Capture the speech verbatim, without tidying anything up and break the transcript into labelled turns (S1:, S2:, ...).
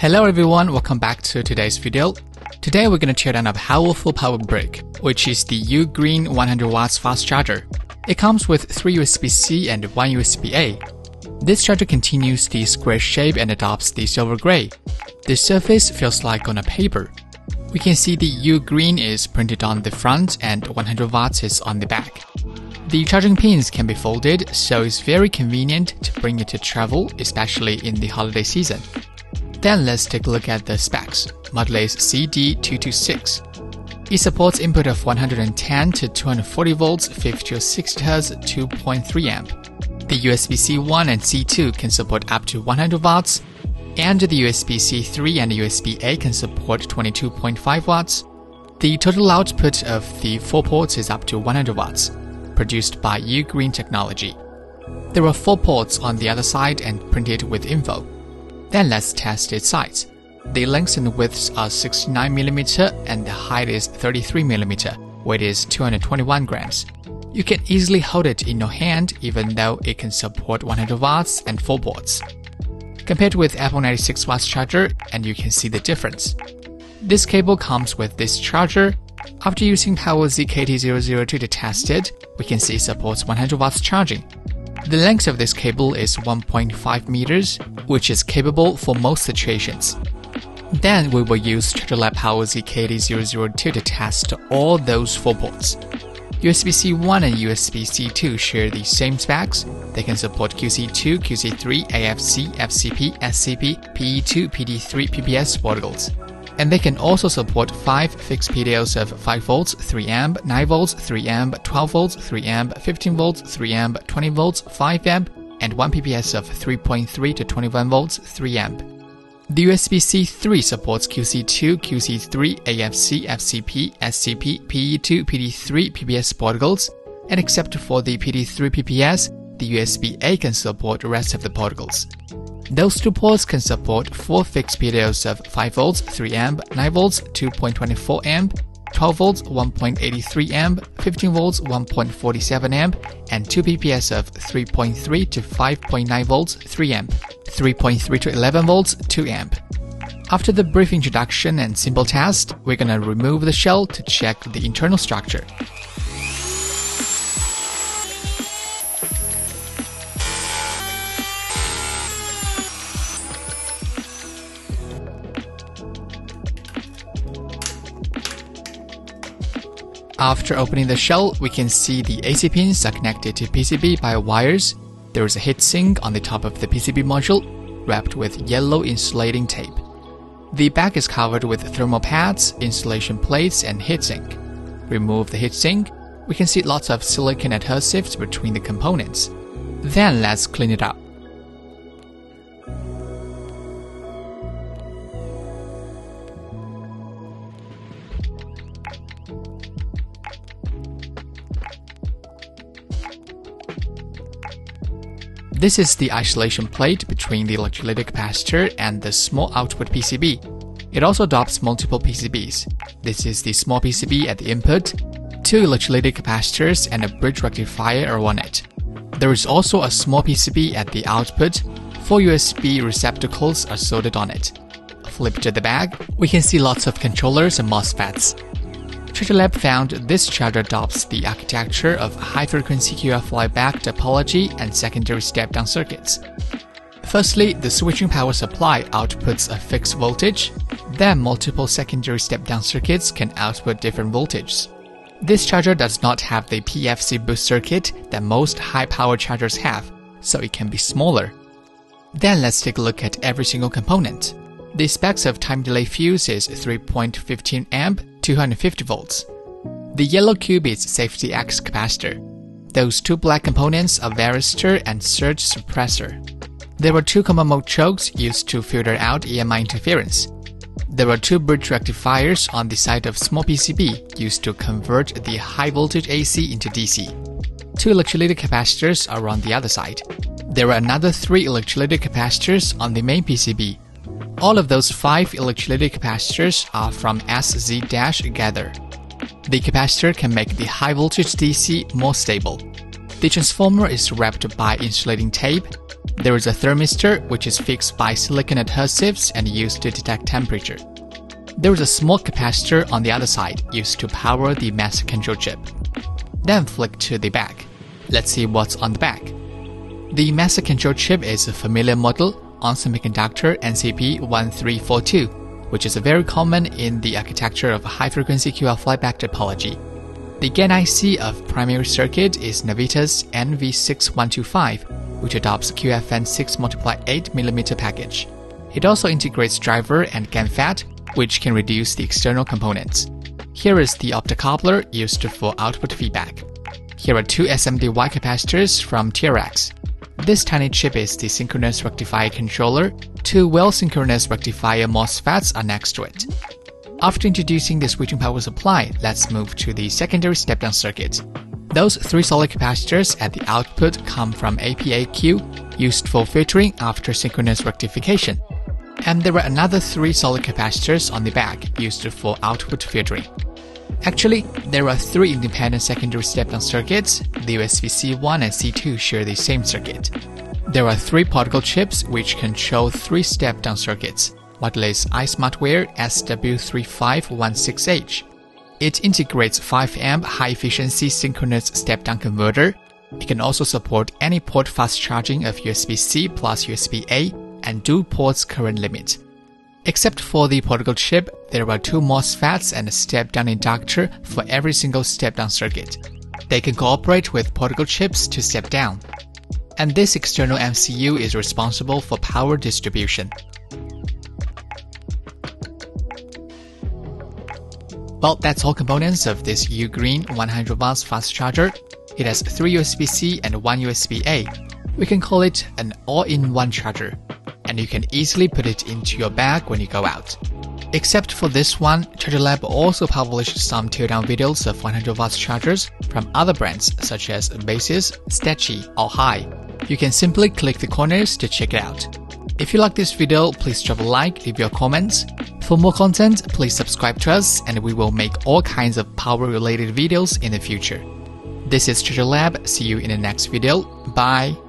S1: Hello everyone, welcome back to today's video. Today we're going to tear down a powerful power brick, which is the Ugreen one hundred watts fast charger. It comes with three U S B C and one U S B A. This charger continues the square shape and adopts the silver gray. The surface feels like on a paper. We can see the Ugreen is printed on the front and one hundred watts is on the back. The charging pins can be folded, so it's very convenient to bring it to travel, especially in the holiday season. Then let's take a look at the specs. Model is C D two two six. It supports input of one hundred ten to two hundred forty volts, fifty to sixty hertz, two point three amp. The U S B C one and C two can support up to one hundred watts, and the U S B C three and U S B A can support twenty-two point five watts. The total output of the four ports is up to one hundred watts, produced by Ugreen Technology. There are four ports on the other side and printed with info. Then let's test its size. The lengths and widths are sixty-nine millimeters and the height is thirty-three millimeters, weight is two hundred twenty-one grams. You can easily hold it in your hand even though it can support one hundred watts and four ports. Compared with Apple ninety-six watts charger, and you can see the difference. This cable comes with this charger. After using PowerZ K T zero zero two to test it, we can see it supports one hundred watts charging. The length of this cable is one point five meters, which is capable for most situations. Then we will use ChargerLab PowerZ K T zero zero two to test all those four ports. U S B C one and U S B C two share the same specs. They can support Q C two, Q C three, A F C, F C P, S C P, P E two, P D three, P P S protocols. And they can also support five fixed P D Os of five volts, three amp, nine volts, three amp, twelve volts, three amp, fifteen volts, three amp, twenty volts, five amp, and one P P S of three point three to twenty-one volts, three amp. The U S B C three supports Q C two, Q C three, A F C, F C P, S C P, P E two, P D three, P P S protocols, and except for the P D three P P S, the U S B A can support the rest of the protocols. Those two ports can support four fixed P D Os of five volts, three amp, nine volts, two point two four amp, twelve volts, one point eight three amp, fifteen volts, one point four seven amp, and two P P S of three point three to five point nine volts, three amp, three point three to eleven volts, two amp. After the brief introduction and simple test, we're gonna remove the shell to check the internal structure. After opening the shell, we can see the A C pins are connected to P C B by wires. There is a heatsink on the top of the P C B module, wrapped with yellow insulating tape. The back is covered with thermal pads, insulation plates, and heatsink. Remove the heatsink. We can see lots of silicone adhesives between the components. Then let's clean it up. This is the isolation plate between the electrolytic capacitor and the small output P C B. It also adopts multiple P C Bs. This is the small P C B at the input. Two electrolytic capacitors and a bridge rectifier are on it. There is also a small P C B at the output. Four U S B receptacles are soldered on it. Flip to the back, we can see lots of controllers and MOSFETs. ChargerLab found this charger adopts the architecture of high-frequency Q R flyback topology and secondary step-down circuits. Firstly, the switching power supply outputs a fixed voltage, then multiple secondary step-down circuits can output different voltages. This charger does not have the P F C boost circuit that most high-power chargers have, so it can be smaller. Then let's take a look at every single component. The specs of time delay fuse is three point one five amp, two hundred fifty volts. The yellow cube is safety X capacitor. Those two black components are varistor and surge suppressor. There are two common mode chokes used to filter out E M I interference. There are two bridge rectifiers on the side of small P C B used to convert the high voltage A C into D C. Two electrolytic capacitors are on the other side. There are another three electrolytic capacitors on the main P C B. All of those five electrolytic capacitors are from S Z-Gather. The capacitor can make the high voltage D C more stable. The transformer is wrapped by insulating tape. There is a thermistor which is fixed by silicon adhesives and used to detect temperature. There is a small capacitor on the other side used to power the master control chip. Then flick to the back. Let's see what's on the back. The master control chip is a familiar model on semiconductor N C P one three four two, which is very common in the architecture of high-frequency Q R flyback topology. The GaN I C of primary circuit is Navitas N V six one two five, which adopts Q F N six by eight millimeter package. It also integrates driver and GaN FET, which can reduce the external components. Here is the optocoupler used for output feedback. Here are two S M D Y capacitors from T R X. This tiny chip is the synchronous rectifier controller. Two well-synchronous rectifier MOSFETs are next to it. After introducing the switching power supply, let's move to the secondary step-down circuit. Those three solid capacitors at the output come from A P A Q, used for filtering after synchronous rectification. And there are another three solid capacitors on the back, used for output filtering. Actually, there are three independent secondary step-down circuits. The U S B C one and C two share the same circuit. There are three particle chips which control three step-down circuits. Model is iSmartWare S W three five one six H. It integrates five amp high-efficiency synchronous step-down converter. It can also support any port fast charging of U S B C plus U S B A and dual ports current limit. Except for the particle chip, there are two MOSFETs and a step-down inductor for every single step-down circuit. They can cooperate with particle chips to step down. And this external M C U is responsible for power distribution. Well, that's all components of this Ugreen one hundred watts fast charger. It has three U S B C and one U S B A. We can call it an all-in-one charger, and you can easily put it into your bag when you go out. Except for this one, ChargerLab also published some teardown videos of one hundred watts chargers from other brands such as Basis, Stetchy, or High. You can simply click the corners to check it out. If you like this video, please drop a like, leave your comments. For more content, please subscribe to us, and we will make all kinds of power-related videos in the future. This is ChargerLab. See you in the next video. Bye.